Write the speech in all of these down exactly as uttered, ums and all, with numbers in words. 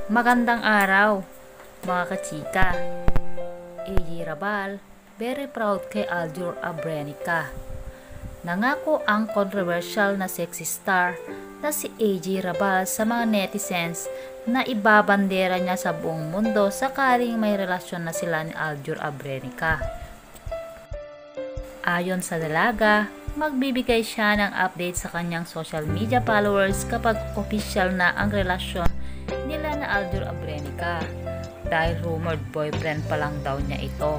Magandang araw, mga kachika. A J Raval, very proud kay Aljur Abrenica. Nangako ang controversial na sexy star na si A J Raval sa mga netizens na ibabandera niya sa buong mundo sakaling may relasyon na sila ni Aljur Abrenica. Ayon sa dalaga, magbibigay siya ng update sa kanyang social media followers kapag official na ang relasyon nila na Aljur Abrenica dahil rumored boyfriend pa lang daw niya ito.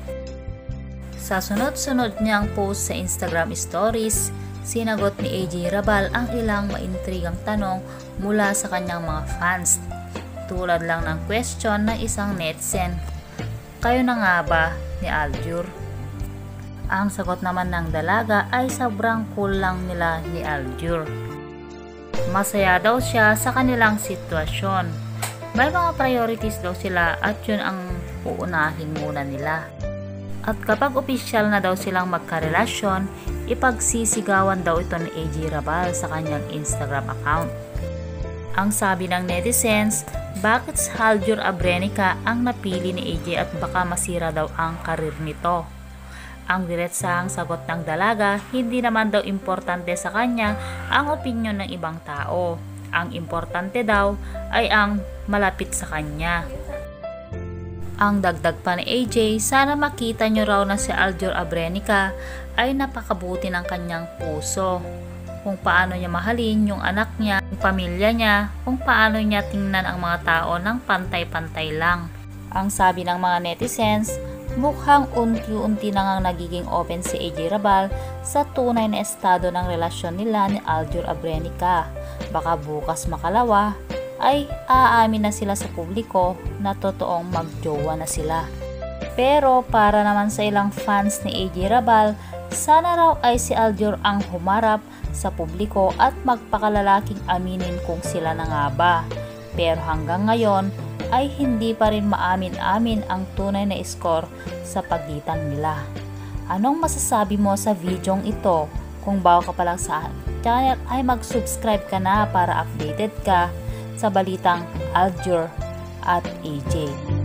Sa sunod-sunod niyang post sa Instagram stories, sinagot ni A J Raval ang ilang maintrigang tanong mula sa kanyang mga fans. Tulad lang ng question ng isang netizen, "Kayo na nga ba ni Aljur?" Ang sagot naman ng dalaga ay sobrang cool lang nila ni Aljur. Masaya daw siya sa kanilang sitwasyon. May mga priorities daw sila at yun ang uunahin muna nila. At kapag opisyal na daw silang magkarelasyon, ipagsisigawan daw ito ni A J Raval sa kanyang Instagram account. Ang sabi ng netizens, bakit si Aljur Abrenica ang napili ni A J at baka masira daw ang karir nito? Ang diretsahang sagot ng dalaga, hindi naman daw importante sa kanya ang opinyon ng ibang tao. Ang importante daw ay ang malapit sa kanya. Ang dagdag pa ni A J, sana makita nyo raw na si Aljur Abrenica ay napakabuti ng kanyang puso. Kung paano niya mahalin yung anak niya, yung pamilya niya, kung paano niya tingnan ang mga tao ng pantay-pantay lang. Ang sabi ng mga netizens, mukhang unti-unti na ngang nagiging open si A J Raval sa tunay na estado ng relasyon nila ni Aljur Abrenica. Baka bukas makalawa ay aamin na sila sa publiko na totoong magjowa na sila. Pero para naman sa ilang fans ni A J Raval, sana raw ay si Aljur ang humarap sa publiko at magpakalalaking aminin kung sila na nga ba. Pero hanggang ngayon ay hindi pa rin maamin-amin ang tunay na score sa pagitan nila. Anong masasabi mo sa videong ito? Kung bago ka pa lang sa channel ay mag-subscribe ka na para updated ka sa balitang Aljur at A J.